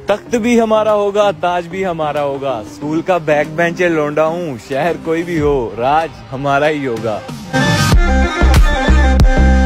तख्त भी हमारा होगा, ताज भी हमारा होगा। स्कूल का बैक बेंचर लौंडा हूँ, शहर कोई भी हो, राज हमारा ही होगा।